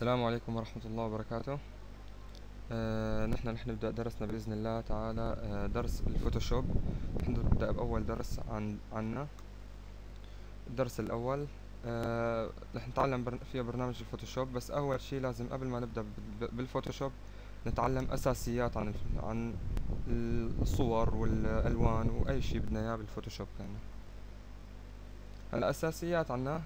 السلام عليكم ورحمة الله وبركاته. نحن رح نبدأ درسنا بإذن الله تعالى. درس الفوتوشوب. رح نبدأ بأول درس عنا. الدرس الأول رح نتعلم فيه برنامج الفوتوشوب. بس أول شي لازم قبل ما نبدأ بالفوتوشوب نتعلم أساسيات عن الصور والألوان وأي شي بدنا إياه بالفوتوشوب. الأساسيات عنا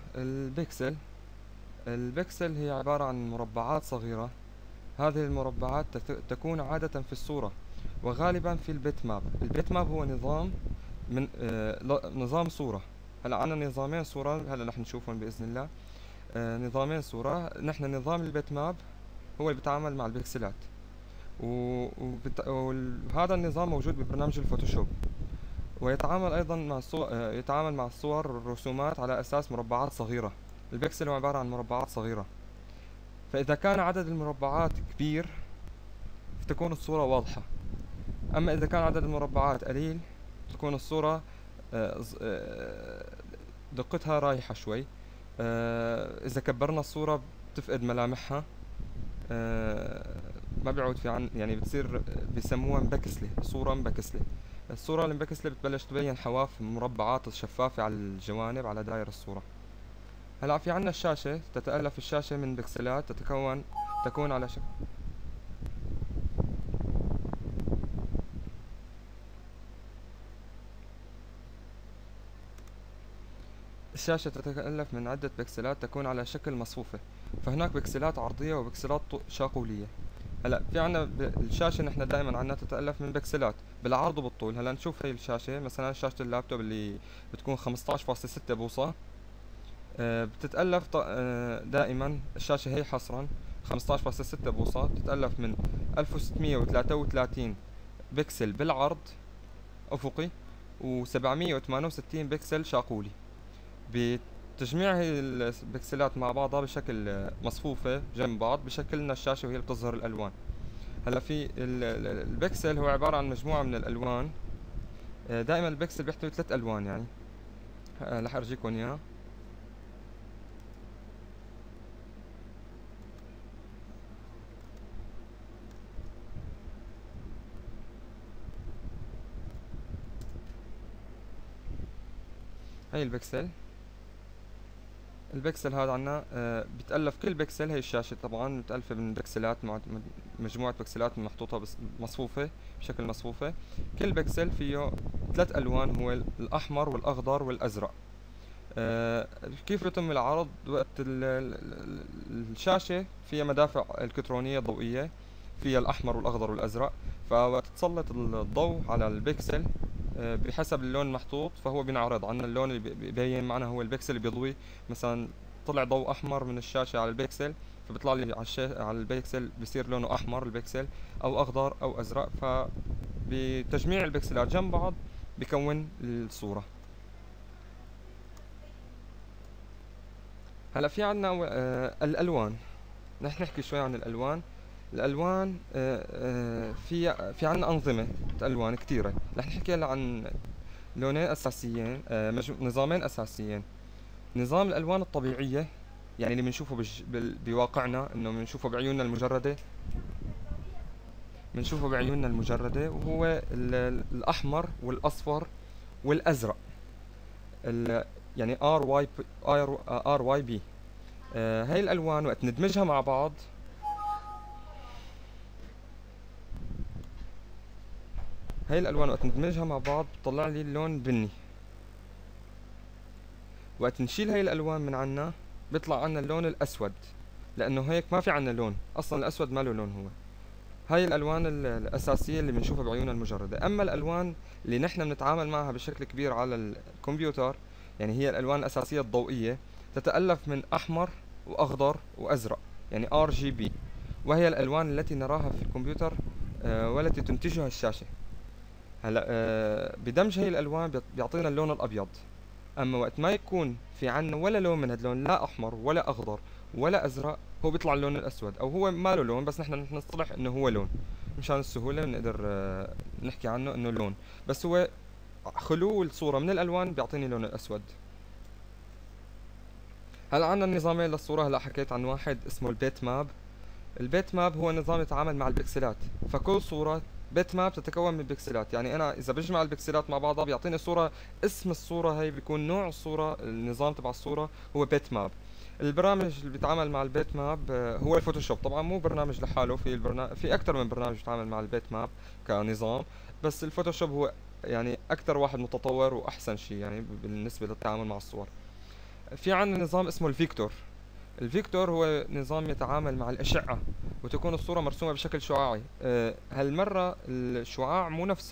البكسل هي عبارة عن مربعات صغيرة. هذه المربعات تكون عادة في الصورة وغالبا في البيت ماب. البيت ماب هو نظام من نظام صورة. هلا عنا نظامين صورة هلا رح نشوفهم بإذن الله. نظامين صورة. نحن نظام البيت ماب هو اللي بيتعامل مع البكسلات وهذا النظام موجود ببرنامج الفوتوشوب، ويتعامل أيضا مع الصور. يتعامل مع الصور والرسومات على أساس مربعات صغيرة. البكسل هو عبارة عن مربعات صغيرة، فإذا كان عدد المربعات كبير فتكون الصورة واضحة. أما إذا كان عدد المربعات قليل تكون الصورة دقتها رايحة شوي. إذا كبرنا الصورة بتفقد ملامحها. ما بيعود في يعني بتصير بيسموها مبكسلة، صورة مبكسلة. الصورة المبكسلة بتبلش تبين حواف مربعات شفافة على الجوانب على داير الصورة. هلا في عنا الشاشة. تتألف الشاشة من بكسلات تكون على شكل الشاشة تتألف من عدة بكسلات تكون على شكل مصفوفة، فهناك بكسلات عرضية وبكسلات شاقولية. هلا في عنا الشاشة نحن دائما عنا تتألف من بكسلات بالعرض وبالطول. هلا نشوف هي الشاشة، مثلا شاشة اللابتوب اللي بتكون 15.6 بوصة. بتتألف دائما الشاشة هي حصرا 15.6 بوصة بتتألف من 1633 بكسل بالعرض أفقي و768 بكسل شاقولي. بتجميع هي البكسلات مع بعضها بشكل مصفوفة جنب بعض بشكل لنا الشاشة وهي بتظهر الألوان. هلا في البكسل هو عبارة عن مجموعة من الألوان. دائما البكسل بيحتوي 3 ألوان يعني. رح أرجيكم إياها. هي البكسل هذا عنا بتألف كل بكسل. هي الشاشة طبعا متألفة من بكسلات مجموعة بكسلات محطوطة مصفوفة بشكل مصفوفة. كل بكسل فيه 3 ألوان، هو الأحمر والأخضر والأزرق. كيف يتم العرض؟ وقت الشاشة فيها مدافع إلكترونية ضوئية فيها الأحمر والأخضر والأزرق، فوقت تسلط الضوء على البكسل بحسب اللون المحطوط فهو بينعرض. عنا اللون اللي بيبين معنا هو البكسل اللي بيضوي. مثلا طلع ضوء أحمر من الشاشة على البكسل فبيطلع لي على البكسل بيصير لونه أحمر البكسل، أو أخضر أو أزرق. فبتجميع البكسلات جنب بعض بكون الصورة. هلا في عنا الألوان. نحن نحكي شوي عن الألوان. في عنا أنظمة ألوان كثيرة. رح نحكي هلا عن لونين أساسيين، نظامين أساسيين. نظام الألوان الطبيعية يعني اللي بنشوفه بواقعنا، إنه بنشوفه بعيوننا المجردة. وهو الأحمر والأصفر والأزرق. يعني ار واي بي. هاي الألوان وقت ندمجها مع بعض بتطلع لي اللون بني. وقت نشيل هاي الألوان من عنا بيطلع عنا اللون الأسود، لأنه هيك ما في عنا لون أصلا. الأسود ما له لون. هو هاي الألوان الأساسية اللي بنشوفها بعيوننا المجردة. أما الألوان اللي نحن بنتعامل معها بشكل كبير على الكمبيوتر، يعني هي الألوان الأساسية الضوئية، تتألف من أحمر وأخضر وأزرق، يعني RGB. وهي الألوان التي نراها في الكمبيوتر والتي تنتجها الشاشة. هلا بدمج هي الألوان بيعطينا اللون الأبيض. أما وقت ما يكون في عنا ولا لون من هاللون، لا أحمر ولا أخضر ولا أزرق، هو بيطلع اللون الأسود، أو هو ما له لون بس نحن نصطلح إنه هو لون مشان السهولة بنقدر نحكي عنه إنه لون. بس هو خلو الصورة من الألوان بيعطيني اللون الأسود. هلا عنا نظامين للصورة. هلا حكيت عن واحد اسمه البيت ماب. البيت ماب هو نظام يتعامل مع البكسلات، فكل صورة بيت ماب تتكون من بكسلات. يعني انا اذا بجمع البكسلات مع بعضها بيعطيني صورة. اسم الصورة هي بيكون نوع الصورة، النظام تبع الصورة هو بيت ماب. البرنامج اللي بيتعامل مع البيت ماب هو الفوتوشوب. طبعا مو برنامج لحاله، في اكثر من برنامج بيتعامل مع البيت ماب كنظام، بس الفوتوشوب هو يعني اكثر واحد متطور واحسن شيء يعني بالنسبة للتعامل مع الصور. في عندنا نظام اسمه الفيكتور. الفيكتور هو نظام يتعامل مع الأشعة وتكون الصورة مرسومة بشكل شعاعي. هالمرة الشعاع مو نفس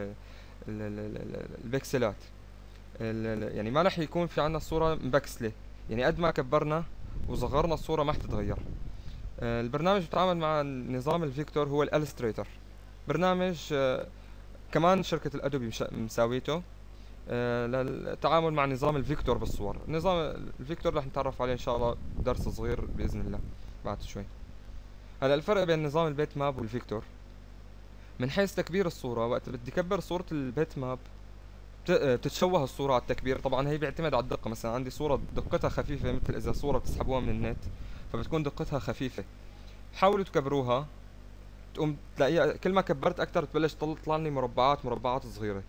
البكسلات. يعني ما رح يكون في عنا الصورة مبكسلة، يعني قد ما كبرنا وصغرنا الصورة ما حتتغير. البرنامج بيتعامل مع نظام الفيكتور هو الالستريتور. برنامج كمان شركة الأدوبي مساويته للتعامل مع نظام الفيكتور بالصور. نظام الفيكتور رح نتعرف عليه ان شاء الله درس صغير باذن الله بعد شوي. هلا الفرق بين نظام البيت ماب والفيكتور من حيث تكبير الصورة. وقت بدي كبر صورة البيت ماب بتتشوه الصورة على التكبير. طبعا هي بيعتمد على الدقة. مثلا عندي صورة دقتها خفيفة، مثل اذا صورة بتسحبوها من النت فبتكون دقتها خفيفة، حاولوا تكبروها تقوم تلاقيها كل ما كبرت اكثر تبلش تطلع لي مربعات صغيرة.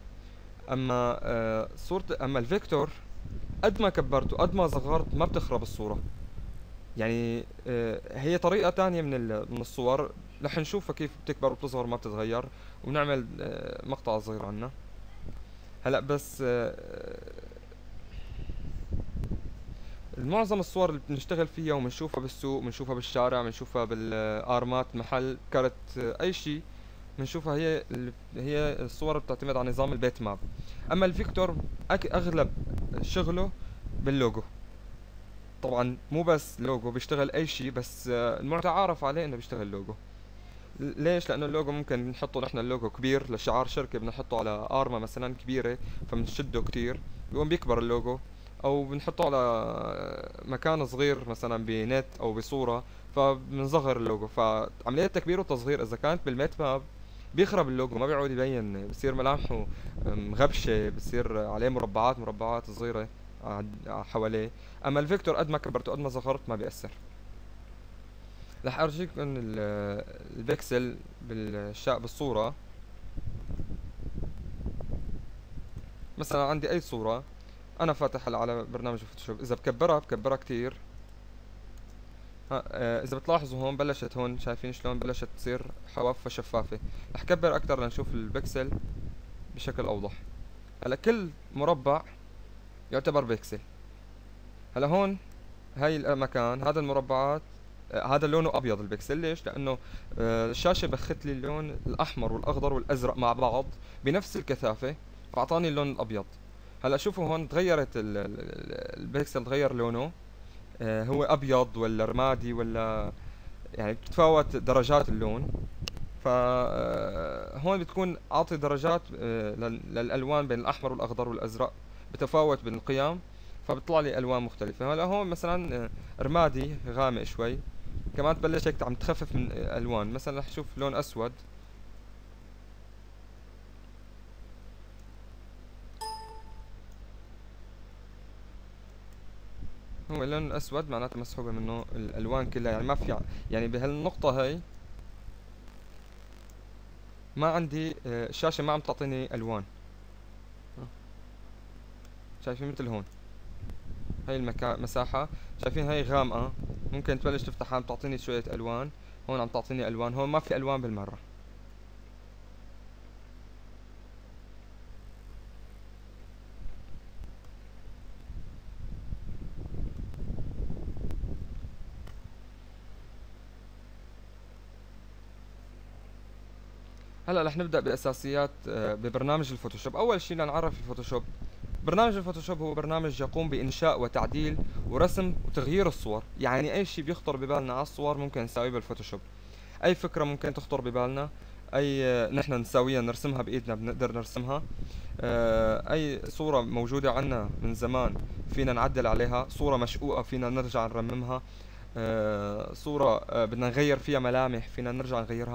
اما الفيكتور قد ما كبرت وقد ما صغرت ما بتخرب الصورة. يعني هي طريقة تانية من الصور رح نشوفها كيف بتكبر وبتصغر ما بتتغير، ونعمل مقطع صغير عنها هلا. بس معظم الصور اللي بنشتغل فيها وبنشوفها بالسوق، بنشوفها بالشارع، بنشوفها بالارمات محل كارت اي شيء بنشوفها، هي الصور بتعتمد على نظام البيت ماب. اما الفيكتور اغلب شغله باللوجو. طبعا مو بس لوجو، بيشتغل اي شيء، بس المتعارف عليه انه بيشتغل لوجو. ليش؟ لانه اللوجو ممكن نحطه نحن اللوجو كبير لشعار شركة، بدنا نحطه على ارمة مثلا كبيرة فبنشده كتير بيقوم بيكبر اللوجو، او بنحطه على مكان صغير مثلا بنت او بصورة فبنصغر اللوجو. فعملية تكبير وتصغير اذا كانت بالميت ماب بيخرب اللوجو، ما بيعود يبين، بصير ملامحه مغبشة، بصير عليه مربعات صغيرة حواليه. اما الفيكتور قد ما كبرته قد ما صغرت ما بيأثر. رح ارجيكم البكسل بالصورة. مثلا عندي اي صورة انا فاتح على برنامج الفوتوشوب، اذا بكبرها كتير اذا بتلاحظوا هون بلشت، هون شايفين شلون بلشت تصير حوافها شفافة. رح كبر اكتر لنشوف البكسل بشكل اوضح. هلا كل مربع يعتبر بكسل. هلا هون هاي المكان، هذا المربعات هذا لونه ابيض البكسل. ليش؟ لانه الشاشة بخت لي اللون الاحمر والاخضر والازرق مع بعض بنفس الكثافة فاعطاني اللون الابيض. هلا شوفوا هون تغيرت البكسل، تغير لونه. هو ابيض ولا رمادي ولا، يعني بتتفاوت درجات اللون. هون بتكون اعطي درجات للالوان بين الاحمر والاخضر والازرق، بتفاوت بين القيم فبيطلع لي الوان مختلفه. هلا هون مثلا رمادي غامق شوي، كمان تبلش هيك عم تخفف من الوان. مثلا رح شوف لون اسود، هو اللون الاسود معناته مسحوبه منه الالوان كلها، يعني ما في، يعني بهالنقطه هي ما عندي الشاشه ما عم تعطيني الوان. شايفين مثل هون هاي مساحة، شايفين هاي غامقة، ممكن تبلش تفتحها عم تعطيني شوية الوان. هون عم تعطيني الوان، هون ما في الوان بالمرة. هلا رح نبدأ بأساسيات ببرنامج الفوتوشوب. أول شي لنعرف الفوتوشوب. برنامج الفوتوشوب هو برنامج يقوم بإنشاء وتعديل ورسم وتغيير الصور. يعني أي شي بيخطر ببالنا على الصور ممكن نساويه بالفوتوشوب. أي فكرة ممكن تخطر ببالنا، أي نحن نساويها نرسمها بإيدنا بنقدر نرسمها. أي صورة موجودة عنا من زمان فينا نعدل عليها. صورة مشقوقة فينا نرجع نرممها. صورة بدنا نغير فيها ملامح فينا نرجع نغيرها.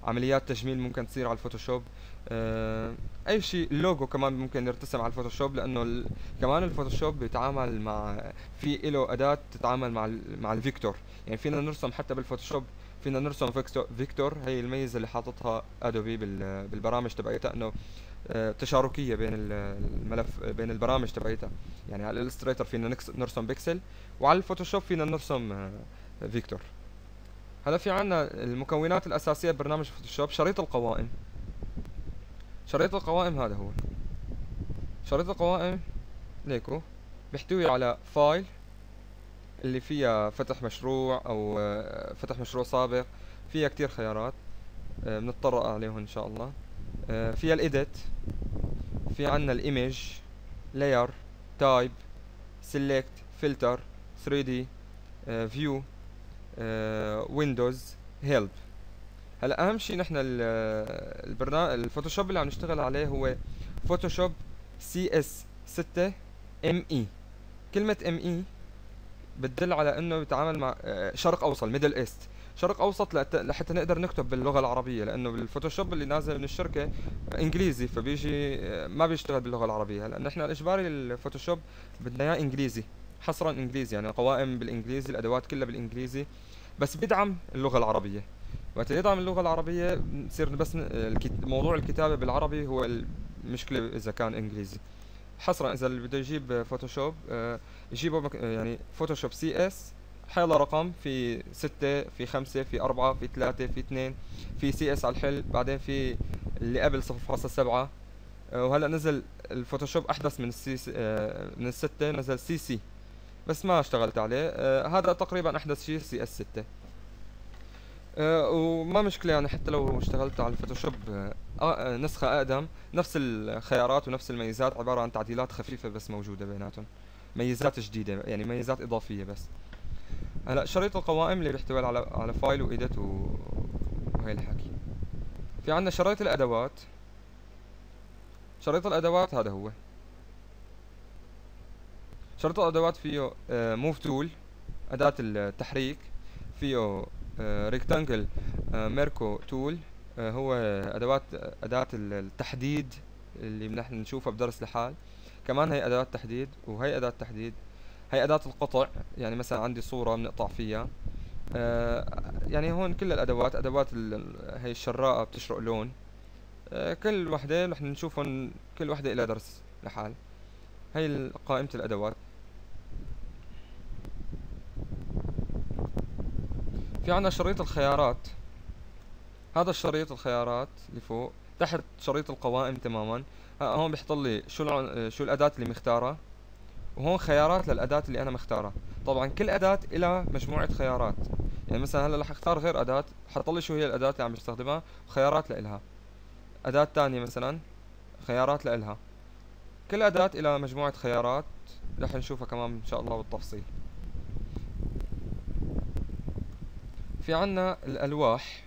عمليات تجميل ممكن تصير على الفوتوشوب. اي شيء، اللوجو كمان ممكن يرتسم على الفوتوشوب، لانه كمان الفوتوشوب بيتعامل مع، في له اداة تتعامل مع الفيكتور. يعني فينا نرسم حتى بالفوتوشوب، فينا نرسم فيكتور. هي الميزة اللي حاططها ادوبي بالبرامج تبعتها، انه تشاركية بين الملف، بين البرامج تبعتها. يعني على الالستريتور فينا نرسم بيكسل، وعلى الفوتوشوب فينا نرسم فيكتور. هلا في عنا المكونات الأساسية ببرنامج فوتوشوب. شريط القوائم. شريط القوائم هذا هو شريط القوائم. ليكو بيحتوي على فايل اللي فيها فتح مشروع او فتح مشروع سابق. فيها كتير خيارات بنتطرق عليهم ان شاء الله. فيها الايديت، في عنا الايمج، لاير، تايب، سيلكت، فلتر، 3D، فيو، ويندوز، هيلب. هلا اهم شيء نحن الفوتوشوب اللي عم نشتغل عليه هو فوتوشوب CS 6 ME. كلمة ME بتدل على انه بيتعامل مع شرق اوسط، ميدل ايست، شرق اوسط، لحتى نقدر نكتب باللغة العربية، لانه بالفوتوشوب اللي نازل من الشركة انجليزي، فبيجي ما بيشتغل باللغة العربية. هلا نحن الاجباري الفوتوشوب بدنا اياه انجليزي، حصرا انجليزي، يعني قوائم بالانجليزي، الادوات كلها بالانجليزي، بس بدعم اللغة العربية. وقت يدعم اللغة العربية بصير بس موضوع الكتابة بالعربي هو المشكلة إذا كان إنجليزي. حصرا إذا اللي بده يجيب فوتوشوب يجيبه يعني فوتوشوب CS، حيلا رقم، في 6، في 5، في 4، في 3، في 2، في CS على الحل، بعدين في اللي قبل 0.7. وهلا نزل الفوتوشوب أحدث من من الستة، نزل CC، بس ما اشتغلت عليه. هذا تقريبا أحدث شيء CS 6. وما مشكلة يعني، حتى لو اشتغلت على الفوتوشوب نسخة أقدم، نفس الخيارات ونفس الميزات، عبارة عن تعديلات خفيفة بس موجودة بيناتهم، ميزات جديدة يعني، ميزات إضافية بس. هلا شريط القوائم اللي بيحتوي على فايل وإيديت وهي الحكي. في عندنا شريط الأدوات. شريط الأدوات هذا هو. شريط الأدوات فيه موف تول، أداة التحريك، فيه ريكتانجل ميركو تول، هو أداة التحديد اللي نحن نشوفها بدرس الحال. كمان هي أداة تحديد، وهي أداة تحديد. هي أداة القطع، يعني مثلا عندي صورة بنقطع فيها. يعني هون كل الأدوات، هي الشراءة بتشرق لون. كل وحدة نحن نشوفهم، كل وحدة إلى درس لحال. هي قائمة الأدوات. في عنا شريط الخيارات. هذا الشريط الخيارات اللي فوق تحت شريط القوائم تماما. هون بيحط لي شو الأداة اللي مختارها، وهون خيارات للأداة اللي أنا مختارها. طبعا كل أداة إلى مجموعة خيارات، يعني مثلا هلا رح اختار غير أداة، حط لي شو هي الأداة اللي عم بستخدمها وخيارات لإلها. أداة تانية مثلا خيارات لإلها. كل أداة إلى مجموعة خيارات، رح نشوفها كمان إن شاء الله بالتفصيل. في عنا الألواح،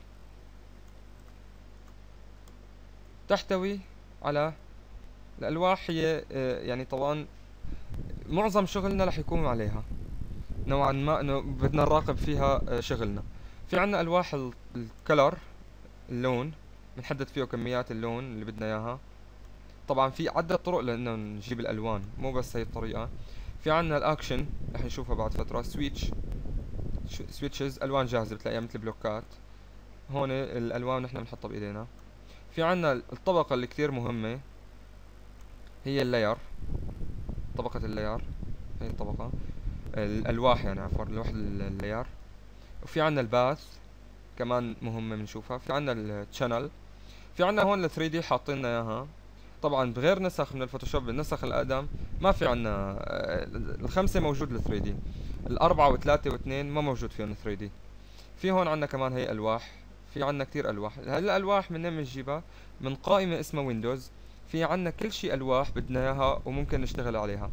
تحتوي على الألواح. هي يعني طبعا معظم شغلنا رح يكون عليها نوعا ما، انه بدنا نراقب فيها شغلنا. في عنا ألواح الكلر، اللون، بنحدد فيه كميات اللون اللي بدنا اياها. طبعا في عدة طرق لانه نجيب الألوان، مو بس هي الطريقة. في عنا الأكشن، رح نشوفها بعد فترة. سويتشز، ألوان جاهزة بتلاقيها مثل بلوكات. هون الألوان نحن بنحطها بإيدينا. في عنا الطبقة اللي كتير مهمة، هي اللاير، طبقة اللاير. هي الطبقة الألواح يعني، عفوا الواحد اللاير. وفي عنا الباث كمان مهمة بنشوفها. في عنا الشانل. في عنا هون ال 3D حاطين لنا اياها. طبعا بغير نسخ من الفوتوشوب، النسخ الأقدم ما في عنا الخمسة موجود ال 3D، الأربعة وثلاثة واثنين ما موجود فيهم 3D. في هون عنا كمان هي ألواح. في عنا كتير ألواح. هاي الألواح منين بنجيبها؟ من قائمة اسمها ويندوز. في عنا كل شي ألواح بدنا اياها وممكن نشتغل عليها.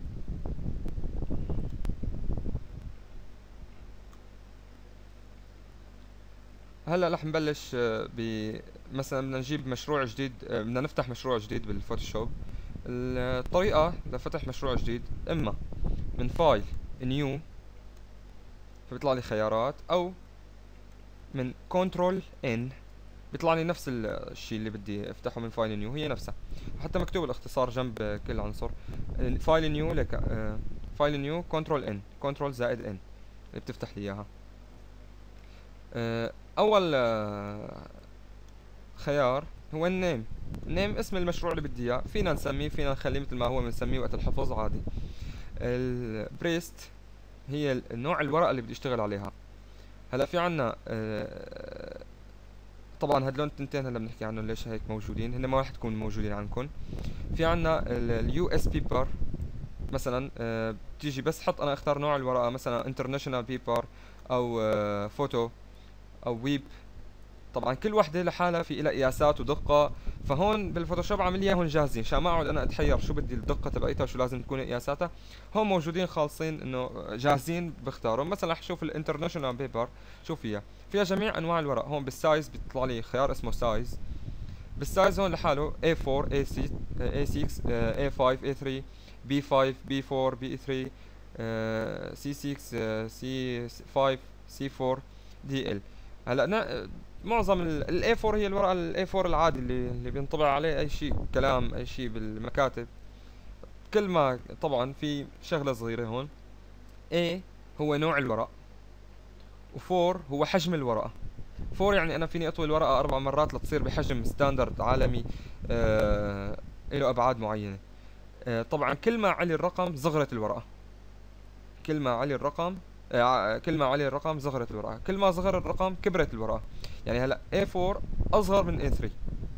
هلا رح نبلش مثلا بدنا نجيب مشروع جديد، بدنا نفتح مشروع جديد بالفوتوشوب. الطريقة لفتح مشروع جديد اما من فايل نيو، فبيطلع لي خيارات، او من كنترول ان بيطلع لي نفس الشيء اللي بدي افتحه من فايل نيو، هي نفسها، حتى مكتوب الاختصار جنب كل عنصر. فايل نيو لك فايل نيو كنترول ان، كنترول زائد ان اللي بتفتح لي اياها. اول خيار هو النيم. نيم اسم المشروع اللي بدي اياه، فينا نسميه فينا نخليه مثل ما هو بنسميه وقت الحفظ عادي. البريست هي النوع الورقة اللي بدي اشتغل عليها. هلا في عنا طبعا هدول التنتين هلا بنحكي عنهم ليش هيك موجودين، هن ما راح تكون موجودين عندكم. في عنا اليو اس بيبر مثلا، بتيجي بس حط انا اختار نوع الورقة، مثلا انترناشونال بيبر او فوتو او ويب. طبعا كل وحده لحالها في لها قياسات ودقه، فهون بالفوتوشوب عامل اياهم جاهزين عشان ما اقعد انا اتحير شو بدي الدقه تبعيتها وشو لازم تكون قياساتها. هون موجودين خالصين انه جاهزين بختارهم. مثلا رح شوف الانترناشونال بيبر شو فيها جميع انواع الورق. هون بالسايز بيطلع لي خيار اسمه سايز. بالسايز هون لحاله A4 A6 A6 A5 A3 B5 B4 B3 C6 C5 C4 DL. هلا معظم الاي 4 هي الورقه الاي 4 العادي اللي بينطبع عليه اي شيء، كلام اي شيء بالمكاتب. كل ما طبعا في شغله صغيره هون، A هو نوع الورق، و4 هو حجم الورقه. 4 يعني انا فيني اطوي الورقه 4 مرات لتصير بحجم ستاندرد عالمي له ابعاد معينه. طبعا كل ما علي الرقم صغرت الورقه، كل ما علي الرقم كل ما علي الرقم صغرت الورقه، كل ما صغر الرقم كبرت الورقه. يعني هلا A4 اصغر من A3.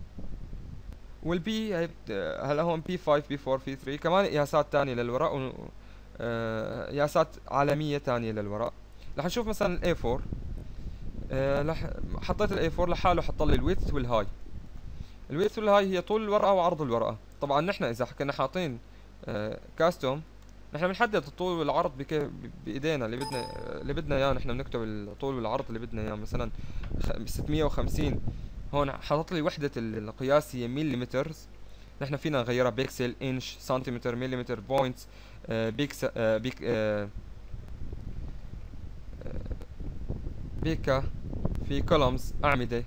والبي هلا هون B5 B4 B3 كمان قياسات تانية للورق قياسات عالمية تانية للورق. رح نشوف مثلا ال A4. حطيت ال A4 لحاله، حط لي الويدث والهاي. الويدث والهاي هي طول الورقة وعرض الورقة. طبعا نحن اذا كنا حاطين كاستوم، نحن بنحدد الطول والعرض بايدينا اللي بدنا اياه. نحن بنكتب الطول والعرض اللي بدنا اياه، مثلا 650. هون حاطط لي وحدة القياس هي مليمترز. نحن فينا نغيرها بيكسل، انش، سنتيمتر، مليمتر، بوينتس، بيكا، في كولومز، أعمدة.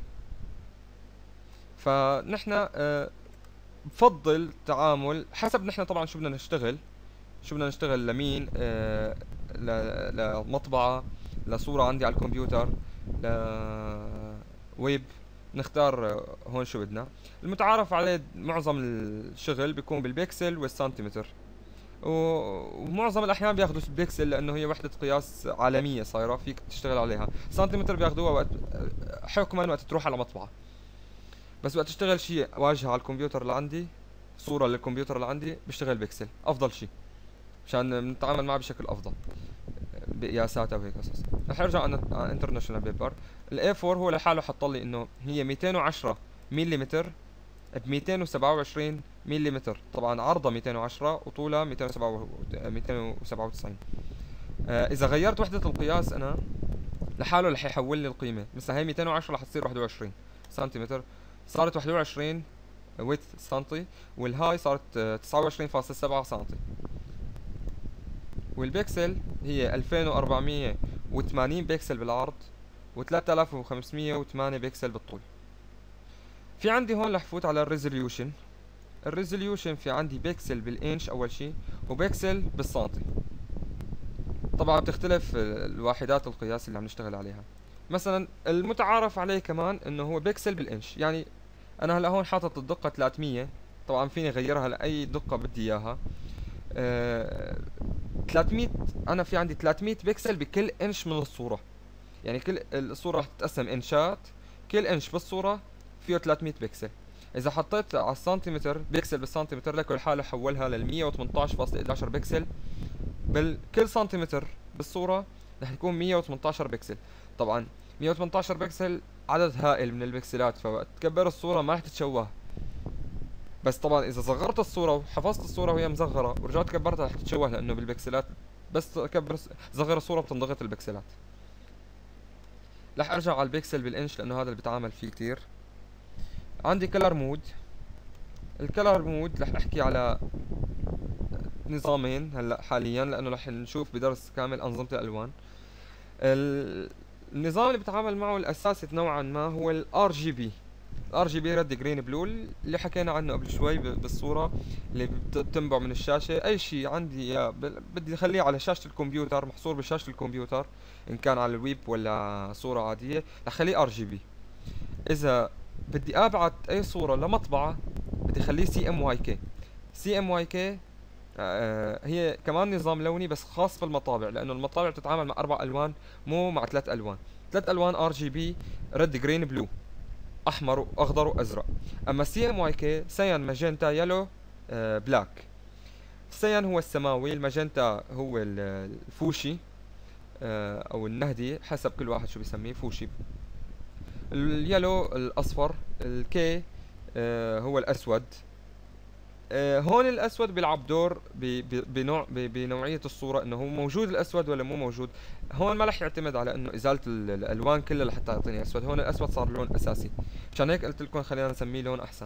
فنحن بفضل تعامل حسب نحن طبعا شو بدنا نشتغل، شو بدنا نشتغل لمين، لمطبعة، لصورة عندي على الكمبيوتر، لويب. نختار هون شو بدنا. المتعارف عليه معظم الشغل بيكون بالبكسل والسنتيمتر، ومعظم الاحيان بياخذوا البكسل لانه هي وحده قياس عالميه صايره فيك تشتغل عليها. سنتيمتر بياخذوها وقت حكما وقت تروح على مطبعه، بس وقت تشتغل شيء واجهه على الكمبيوتر اللي عندي، صوره للكمبيوتر اللي عندي، بشتغل بكسل افضل شيء عشان نتعامل معه بشكل افضل بقياساتها وهيك قصص. رح ارجع على انترناشونال بيبر. الاي 4 هو لحاله حط لي انه هي 210 ملم ب 227 ملم. طبعا عرضها 210 وطولها 297. اذا غيرت وحدة القياس انا لحاله رح يحول لي القيمة. مثلا هي 210 رح تصير 21 سنتيمتر، صارت 21 ويت سنتي، والهاي صارت 29.7 سنتي. والبكسل هي 2480 بكسل بالعرض و3508 بكسل بالطول. في عندي هون رح فوت على الريزوليوشن. الريزوليوشن في عندي بكسل بالانش اول شيء وبكسل بالسنتي. طبعا بتختلف الواحدات القياس اللي عم نشتغل عليها. مثلا المتعارف عليه كمان انه هو بكسل بالانش. يعني انا هلا هون حاطط الدقة 300، طبعا فيني اغيرها لاي دقة بدي اياها. 300 انا في عندي 300 بكسل بكل انش من الصورة. يعني كل الصورة رح تتقسم انشات، كل انش بالصورة فيه 300 بكسل. اذا حطيت على السنتيمتر بكسل بالسنتيمتر لكل حالة حولها لل 118.11 بكسل بالكل سنتيمتر بالصورة، رح يكون 118 بكسل. طبعا 118 بكسل عدد هائل من البكسلات، فوقت تكبر الصورة ما رح تتشوه. بس طبعا اذا صغرت الصورة وحفظت الصورة وهي مصغرة ورجعت كبرتها رح تتشوه، لانه بالبكسلات بس اكبر صغر الصورة بتنضغط البكسلات. رح ارجع على البكسل بالانش لانه هذا اللي بتعامل فيه كتير. عندي كلر مود. الكلر مود رح احكي على نظامين هلا حاليا، لانه رح نشوف بدرس كامل انظمة الالوان. النظام اللي بتعامل معه الاساسي نوعا ما هو الار جي بي. ار جي بي ريد جرين بلو اللي حكينا عنه قبل شوي بالصورة اللي بتنبع من الشاشة. اي شيء عندي بدي اخليه على شاشة الكمبيوتر، محصور بشاشة الكمبيوتر، ان كان على الويب ولا صورة عادية، اخليه ار جي بي. اذا بدي ابعت اي صورة لمطبعة بدي اخليه سي ام واي كي. سي ام واي كي هي كمان نظام لوني بس خاص بالمطابع، لانه المطابع بتتعامل مع 4 الوان مو مع 3 الوان. 3 الوان ار جي بي، ريد جرين بلو، احمر واخضر وازرق. اما سي ام واي كي سيان ماجنتا يلو بلاك. السيان هو السماوي، الماجنتا هو الفوشي او النهدي حسب كل واحد شو بيسميه، فوشي. اليلو الاصفر، الكي هو الاسود. هون الاسود بيلعب دور بنوعيه الصوره، انه هو موجود الاسود ولا مو موجود. هون ما رح يعتمد على انه ازاله الالوان كلها لحتى يعطيني اسود. هون الاسود صار لون اساسي، عشان هيك قلت لكم خلينا نسميه لون احسن.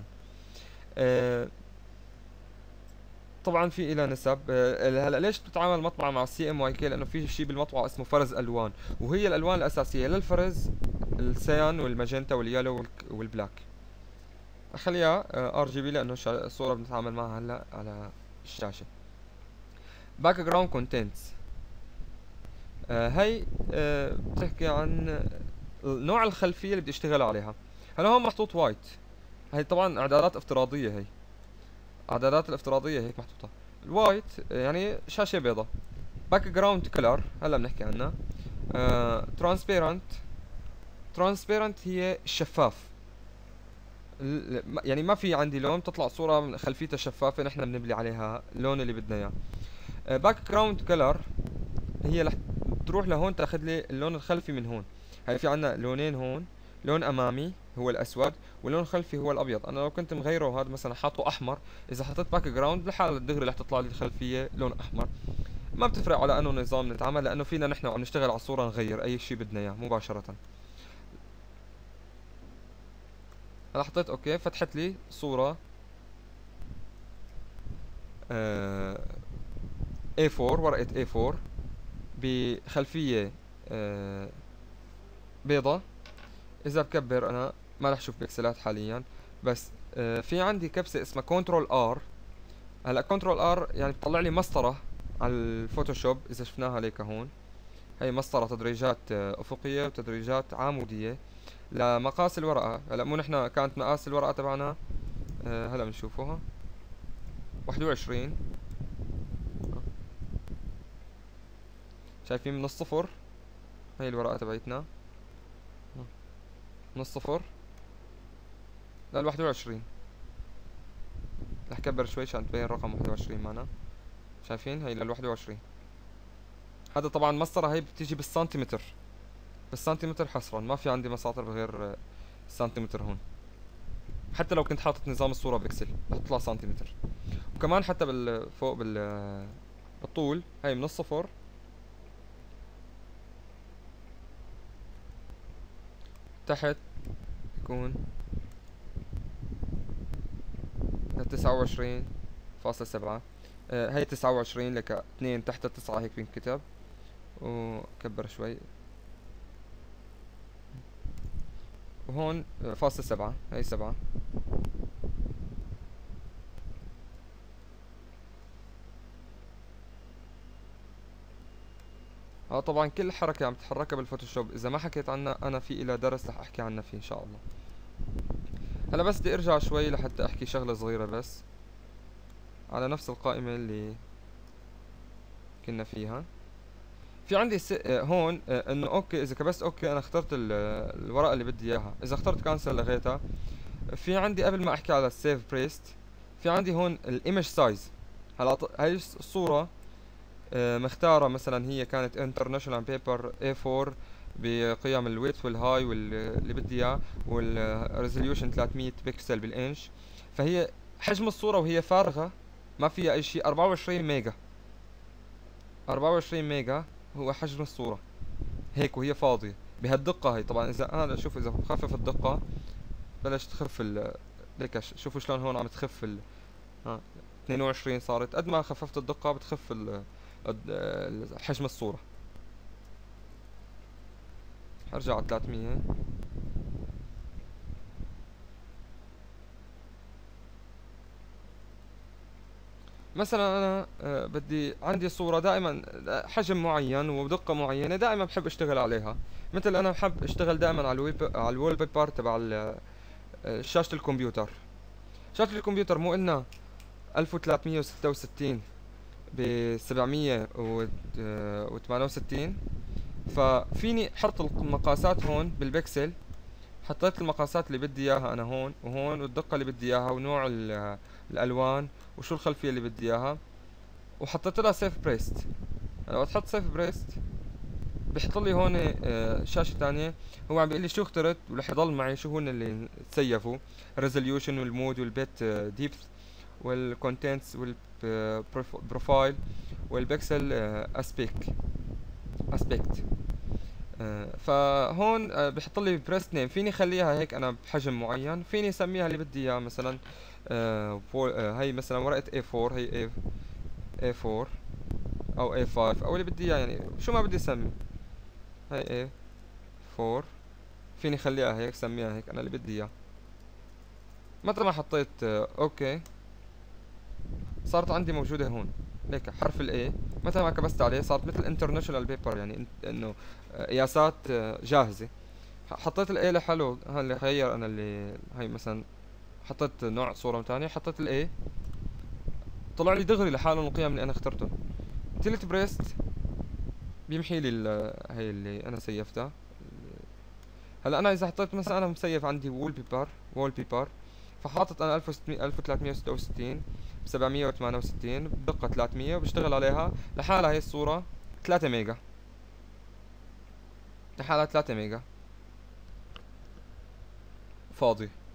طبعا في الى نسب. هلا ليش بتتعامل مطبعه مع السي ام واي كي؟ لانه في شيء بالمطبعه اسمه فرز الوان، وهي الالوان الاساسيه للفرز السيان والماجنتا واليالو والبلاك. اخليها ار جي بي لانه الصوره بنتعامل معها هلا على الشاشه. باك جراوند كونتنتس، هي بتحكي عن نوع الخلفيه اللي بدي اشتغل عليها. هلا هون محطوط وايت، هي طبعا اعدادات افتراضيه، هي اعدادات الافتراضيه هيك محطوطه. الوايت يعني شاشه بيضاء. باك جراوند كلر هلا بنحكي عنها. ترانسبيرنت، ترانسبيرنت هي شفاف، يعني ما في عندي لون، تطلع صورة خلفيتها شفافة نحن بنبلي عليها اللون اللي بدنا اياه. باك جراوند كلر هي رح تروح لهون تاخذ لي اللون الخلفي من هون. هي في عنا لونين هون، لون امامي هو الاسود واللون الخلفي هو الابيض. انا لو كنت مغيره هذا مثلا حاطه احمر، اذا حطيت باك جراوند لحال الدغري رح تطلع لي الخلفية لون احمر. ما بتفرق على انه نظام نتعامل، لانه فينا نحن وعم نشتغل على الصورة نغير اي شيء بدنا اياه مباشرة. انا حطيت اوكي، فتحت لي صورة A4، ورقة A4 بخلفية بيضة. اذا بكبر انا ما رح اشوف بكسلات حاليا، بس في عندي كبسة اسمها كنترول ار. هلا كنترول ار يعني بتطلع لي مسطرة على الفوتوشوب، اذا شفناها ليك هون. هي مسطرة تدريجات افقية وتدريجات عمودية لمقاس الورقة. هلا مو نحن كانت مقاس الورقة تبعنا هلا بنشوفوها 21، شايفين من الصفر. هي الورقة تبعتنا من الصفر لل21. رح كبر شوي عشان تبين رقم 21 معنا. شايفين هي لل21. هذا طبعا مسطرة، هي بتيجي بالسنتيمتر، بالسنتيمتر حصرا، ما في عندي مساطر بغير السنتيمتر هون. حتى لو كنت حاطط نظام الصورة بكسل رح تطلع سنتيمتر. وكمان حتى فوق بالطول هي من الصفر تحت يكون 29.7. هي 29 لك 2 تحت 9 هيك بينكتب. وكبر شوي، وهون فاصلة 7 هي 7. طبعا كل حركة عم تتحركها بالفوتوشوب اذا ما حكيت عنها انا في الى درس رح احكي عنها فيه ان شاء الله. هلا بس بدي ارجع شوي لحتى احكي شغلة صغيرة بس على نفس القائمة اللي كنا فيها. في عندي هون انه اوكي، اذا كبست اوكي انا اخترت الورقة اللي بدي اياها. اذا اخترت كانسل لغيتها. في عندي قبل ما احكي على السيف بريست، في عندي هون الايمج سايز. هلا هاي الصورة مختارة مثلا هي كانت انترناشونال بيبر A4 بقيم الويدث والهاي واللي بدي اياه، والريزوليوشن 300 بكسل بالانش. فهي حجم الصورة وهي فارغة ما فيها اي شيء 24 ميجا. 24 ميجا هو حجم الصورة هيك وهي فاضية بهالدقة. هي طبعا اذا انا شوف اذا بخفف الدقة بلش تخف ليك شوفوا شلون هون عم تخف 22 صارت. قد ما خففت الدقة بتخف حجم الصورة. ارجع على 300. مثلا انا بدي عندي صورة دائما حجم معين ودقة معينة، دائما بحب اشتغل عليها. مثل انا بحب اشتغل دائما على الوول بيبر تبع شاشة الكمبيوتر. شاشة الكمبيوتر مو قلنا 1366 ب 768، ففيني احط المقاسات هون بالبكسل. حطيت المقاسات اللي بدي اياها انا هون وهون، والدقة اللي بدي اياها، ونوع الالوان، وشو الخلفية اللي بدي اياها، وحطيت لها سيف بريست. انا وقت احط سيف بريست بيحط لي هون شاشة تانية. هو عم بيقول لي شو اخترت، ورح يضل معي شو هن اللي تسيفوا: الريزوليوشن والمود والبيت ديبث والكونتنتس والبروفايل والبكسل اسبيكت. فهون بحط لي بريست نيم. فيني اخليها هيك انا بحجم معين، فيني اسميها اللي بدي اياه. مثلا هي مثلا ورقة A4، هي A4 او A5 او اللي بدي اياه، يعني شو ما بدي اسمي. هي A4، فيني اخليها هيك، سميها هيك انا اللي بدي اياه. متى ما حطيت اوكي، صارت عندي موجودة هون هيك حرف الاي. متى ما كبست عليه صارت مثل انترناشونال بيبر، يعني انه قياسات جاهزة. حطيت الاي لحلو. اللي غير انا اللي هي مثلا حطيت نوع صورة تانية، حطيت الاي طلع لي دغري لحاله القيم اللي انا اخترته. تيلت بريست بيمحي لي هي اللي انا سيفتها. هلا انا اذا حطيت مثلا، انا مسيف عندي وول بيبر، فحاطط انا 1366 ب 768 بدقة 300، وبشتغل عليها لحالها. هي الصورة 3 ميجا لحالها، 3 ميجا فاضي.